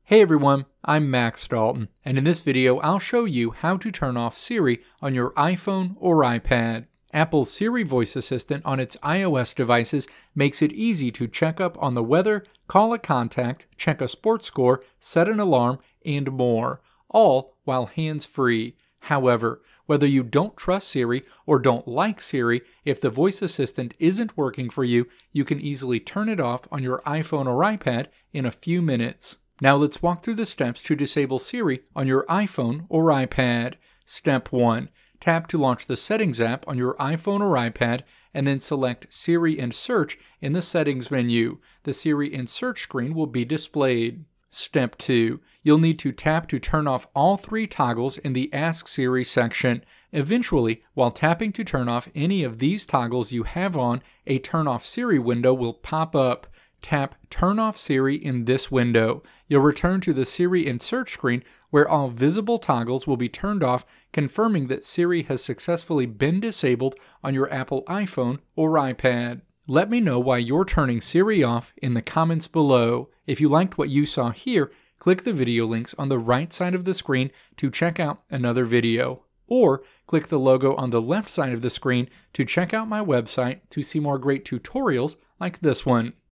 Hey everyone, I'm Max Dalton, and in this video I'll show you how to turn off Siri on your iPhone or iPad. Apple's Siri voice assistant on its iOS devices makes it easy to check up on the weather, call a contact, check a sports score, set an alarm, and more, all while hands-free. However, whether you don't trust Siri or don't like Siri, if the voice assistant isn't working for you, you can easily turn it off on your iPhone or iPad in a few minutes. Now let's walk through the steps to disable Siri on your iPhone or iPad. Step 1. Tap to launch the Settings app on your iPhone or iPad, and then select Siri and Search in the Settings menu. The Siri and Search screen will be displayed. Step 2. You'll need to tap to turn off all three toggles in the Ask Siri section. Eventually, while tapping to turn off any of these toggles you have on, a Turn Off Siri window will pop up. Tap Turn Off Siri in this window. You'll return to the Siri and Search screen where all visible toggles will be turned off, confirming that Siri has successfully been disabled on your Apple iPhone or iPad. Let me know why you're turning Siri off in the comments below. If you liked what you saw here, click the video links on the right side of the screen to check out another video. Or click the logo on the left side of the screen to check out my website to see more great tutorials like this one.